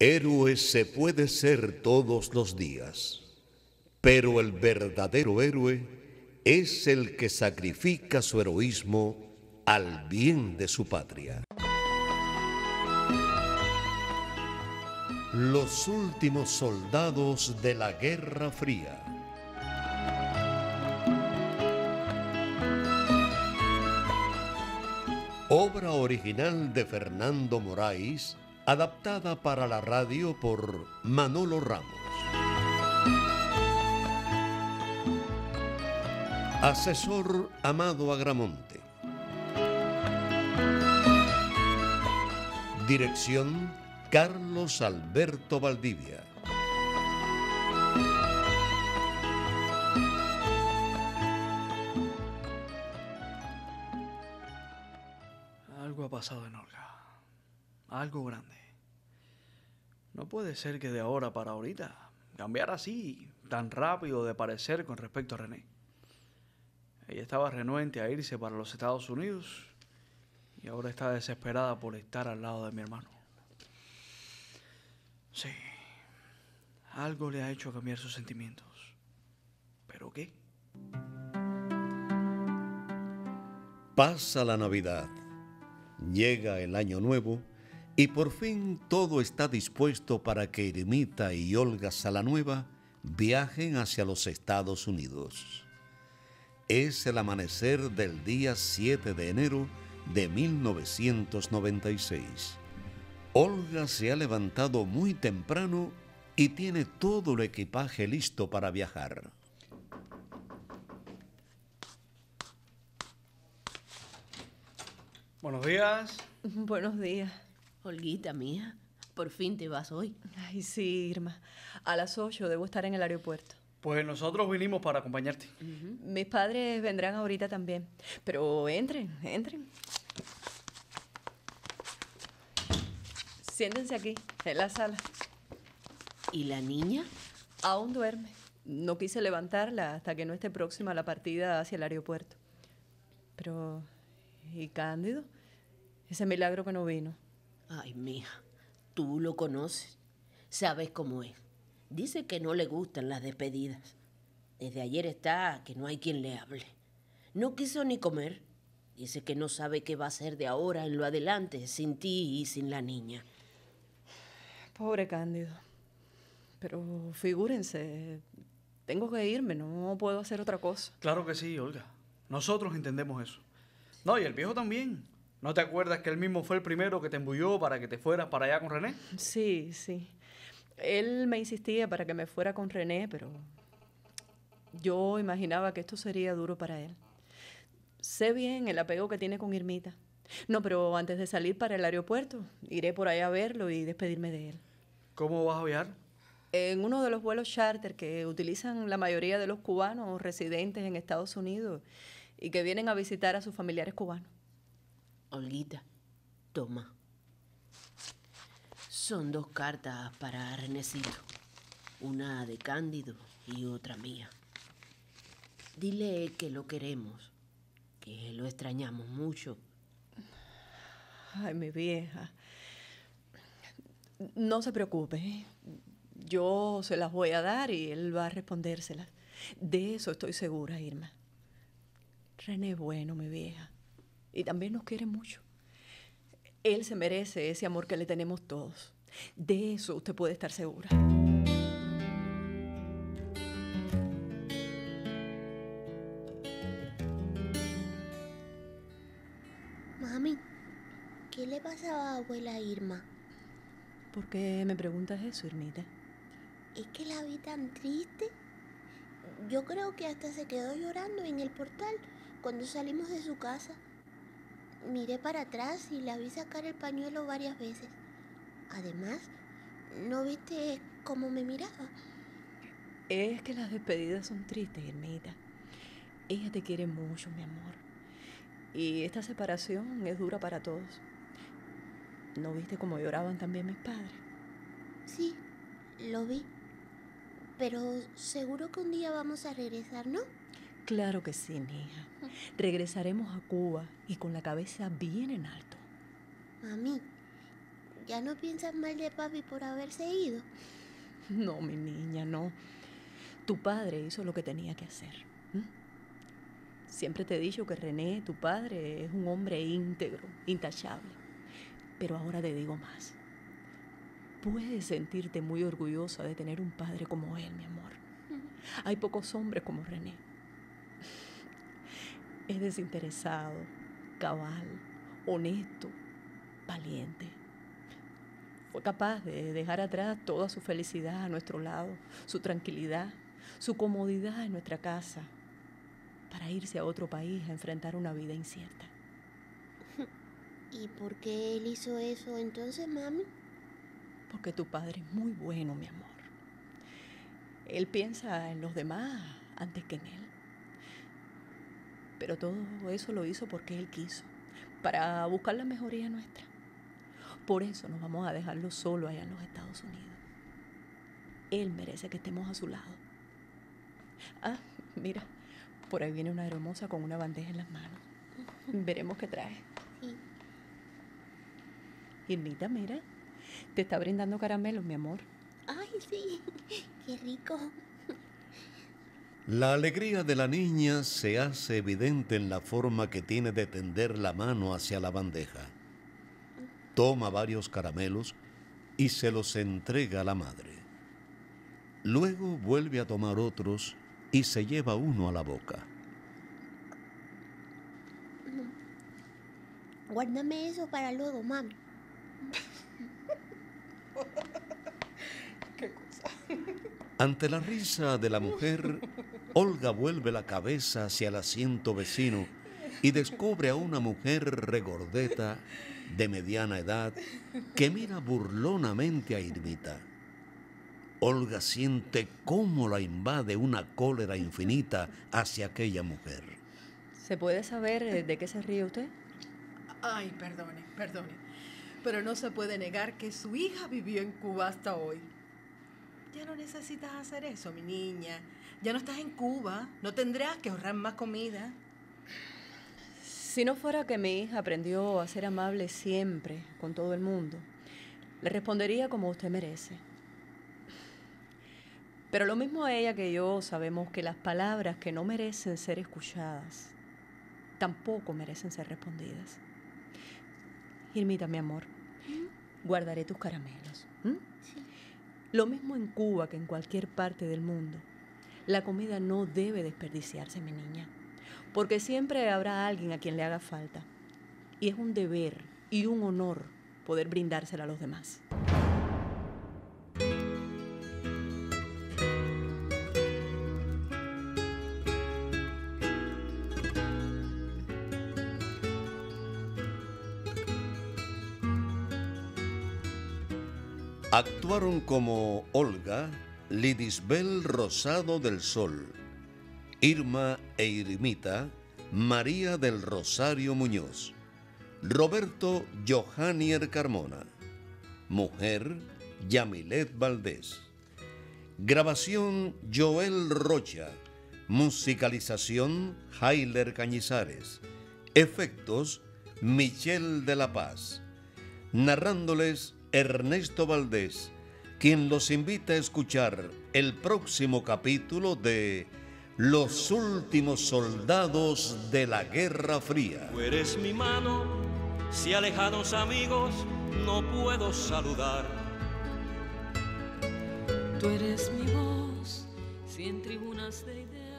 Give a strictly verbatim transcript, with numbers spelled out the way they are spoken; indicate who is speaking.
Speaker 1: Héroe se puede ser todos los días, pero el verdadero héroe es el que sacrifica su heroísmo al bien de su patria. Los últimos soldados de la Guerra Fría. Obra original de Fernando Moraes, adaptada para la radio por Manolo Ramos. Asesor Amado Agramonte. Dirección Carlos Alberto Valdivia.
Speaker 2: Algo ha pasado en Olga. Algo grande. No puede ser que de ahora para ahorita cambiara así, tan rápido de parecer con respecto a René. Ella estaba renuente a irse para los Estados Unidos y ahora está desesperada por estar al lado de mi hermano. Sí, algo le ha hecho cambiar sus sentimientos. ¿Pero qué?
Speaker 1: Pasa la Navidad, llega el Año Nuevo y por fin todo está dispuesto para que Irmita y Olga Salanueva viajen hacia los Estados Unidos. Es el amanecer del día siete de enero de mil novecientos noventa y seis. Olga se ha levantado muy temprano y tiene todo el equipaje listo para viajar.
Speaker 2: Buenos días.
Speaker 3: Buenos días.
Speaker 4: Olguita mía, por fin te vas hoy.
Speaker 3: Ay, sí, Irma. A las ocho debo estar en el aeropuerto.
Speaker 2: Pues nosotros vinimos para acompañarte.
Speaker 3: Uh-huh. Mis padres vendrán ahorita también. Pero entren, entren. Siéntense aquí, en la sala.
Speaker 4: ¿Y la niña?
Speaker 3: Aún duerme. No quise levantarla hasta que no esté próxima a la partida hacia el aeropuerto. Pero, ¿y Cándido? Ese milagro que no vino.
Speaker 4: Ay, mija, tú lo conoces. Sabes cómo es. Dice que no le gustan las despedidas. Desde ayer está que no hay quien le hable. No quiso ni comer. Dice que no sabe qué va a hacer de ahora en lo adelante sin ti y sin la niña.
Speaker 3: Pobre Cándido. Pero figúrense, tengo que irme, no puedo hacer otra cosa.
Speaker 2: Claro que sí, Olga. Nosotros entendemos eso. No, y el viejo también. ¿No te acuerdas que él mismo fue el primero que te embulló para que te fueras para allá con René?
Speaker 3: Sí, sí. Él me insistía para que me fuera con René, pero yo imaginaba que esto sería duro para él. Sé bien el apego que tiene con Irmita. No, pero antes de salir para el aeropuerto, iré por allá a verlo y despedirme de él.
Speaker 2: ¿Cómo vas a viajar?
Speaker 3: En uno de los vuelos charter que utilizan la mayoría de los cubanos residentes en Estados Unidos y que vienen a visitar a sus familiares cubanos.
Speaker 4: Olguita, toma. Son dos cartas para Renecito. Una de Cándido y otra mía. Dile que lo queremos, que lo extrañamos mucho.
Speaker 3: Ay, mi vieja. No se preocupe. Yo se las voy a dar y él va a respondérselas. De eso estoy segura, Irma. René es bueno, mi vieja. Y también nos quiere mucho. Él se merece ese amor que le tenemos todos. De eso usted puede estar segura.
Speaker 5: Mami, ¿qué le pasaba a abuela Irma?
Speaker 3: ¿Por qué me preguntas eso, Irmita?
Speaker 5: Es que la vi tan triste. Yo creo que hasta se quedó llorando en el portal cuando salimos de su casa. Miré para atrás y la vi sacar el pañuelo varias veces. Además, ¿no viste cómo me miraba?
Speaker 3: Es que las despedidas son tristes, Irmita. Ella te quiere mucho, mi amor. Y esta separación es dura para todos. ¿No viste cómo lloraban también mis padres?
Speaker 5: Sí, lo vi. Pero seguro que un día vamos a regresar, ¿no?
Speaker 3: Claro que sí, mi hija. Regresaremos a Cuba y con la cabeza bien en alto.
Speaker 5: Mami, ¿Ya no piensas mal de papi por haberse ido?
Speaker 3: No, mi niña, no. Tu padre hizo lo que tenía que hacer. ¿Mm? Siempre te he dicho que René, tu padre, es un hombre íntegro, intachable. Pero ahora te digo más. Puedes sentirte muy orgullosa de tener un padre como él, mi amor. Hay pocos hombres como René. Es desinteresado, cabal, honesto, valiente. Fue capaz de dejar atrás toda su felicidad a nuestro lado, su tranquilidad, su comodidad en nuestra casa, para irse a otro país a enfrentar una vida incierta.
Speaker 5: ¿Y por qué él hizo eso entonces, mami?
Speaker 3: Porque tu padre es muy bueno, mi amor. Él piensa en los demás antes que en él. Pero todo eso lo hizo porque él quiso, para buscar la mejoría nuestra. Por eso nos vamos a dejarlo solo allá en los Estados Unidos. Él merece que estemos a su lado. Ah, mira, por ahí viene una hermosa con una bandeja en las manos. Veremos qué trae.
Speaker 5: Sí.
Speaker 3: Irmita, mira, te está brindando caramelos, mi amor.
Speaker 5: Ay, sí, qué rico.
Speaker 1: La alegría de la niña se hace evidente en la forma que tiene de tender la mano hacia la bandeja. Toma varios caramelos y se los entrega a la madre. Luego vuelve a tomar otros y se lleva uno a la boca.
Speaker 5: Guárdame eso para luego, mami.
Speaker 3: ¿Qué cosa?
Speaker 1: Ante la risa de la mujer, Olga vuelve la cabeza hacia el asiento vecino y descubre a una mujer regordeta de mediana edad que mira burlonamente a Irmita. Olga siente cómo la invade una cólera infinita hacia aquella mujer.
Speaker 3: ¿Se puede saber de qué se ríe usted?
Speaker 6: Ay, perdone, perdone. Pero no se puede negar que su hija vivió en Cuba hasta hoy. Ya no necesitas hacer eso, mi niña. Ya no estás en Cuba. No tendrás que ahorrar más comida.
Speaker 3: Si no fuera que mi hija aprendió a ser amable siempre con todo el mundo, le respondería como usted merece. Pero lo mismo ella que yo sabemos que las palabras que no merecen ser escuchadas tampoco merecen ser respondidas. Irmita, mi amor, ¿Mm? guardaré tus caramelos. ¿Mm?
Speaker 5: Sí.
Speaker 3: Lo mismo en Cuba que en cualquier parte del mundo. La comida no debe desperdiciarse, mi niña, porque siempre habrá alguien a quien le haga falta. Y es un deber y un honor poder brindársela a los demás.
Speaker 1: Actuaron como Olga, Lidisbel Rosado del Sol, Irma e Irmita, María del Rosario Muñoz, Roberto Johannier Carmona, mujer, Yamilet Valdés. Grabación, Joel Rocha. Musicalización, Jailer Cañizares. Efectos, Michelle de la Paz. Narrándoles, Ernesto Valdés, quien los invita a escuchar el próximo capítulo de Los últimos soldados de la Guerra Fría.
Speaker 7: Tú eres mi mano, si a lejanos amigos no puedo saludar.
Speaker 8: Tú eres mi voz, si en tribunas de ideas